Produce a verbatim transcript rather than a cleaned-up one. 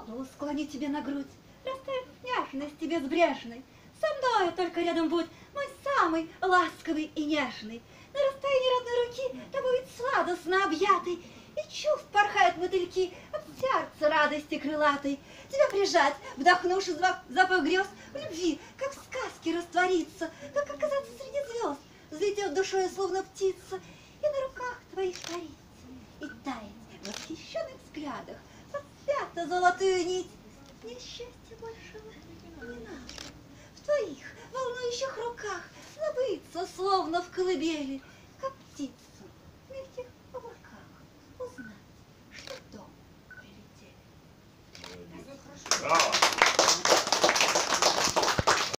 голову склони тебе на грудь, расставив нежности безбрежной. Со мною только рядом будь, мой самый ласковый и нежный. На расстоянии родной руки тобой ведь сладостно объятый, и чувств порхают мотыльки от сердца радости крылатой. Тебя прижать, вдохнувши запах грез, в любви, как в сказке, раствориться, как оказаться среди звезд, взлетев душой, словно птица, и на руках твоих твориться, и таять в восхищенных взглядах под свято-золотую нить. Мне счастья большего не надо. В твоих волнующих руках забыться, словно в колыбели, как птицу в мягких облаках узнать, что в дом прилетели. Браво!